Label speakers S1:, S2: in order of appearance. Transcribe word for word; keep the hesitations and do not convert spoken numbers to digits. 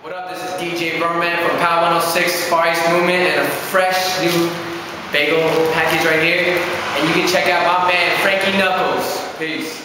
S1: What up, this is D J Virman from Power one oh six Far East Movement and a fresh new bagel package right here. And you can check out my band, Frankie Knuckles. Peace.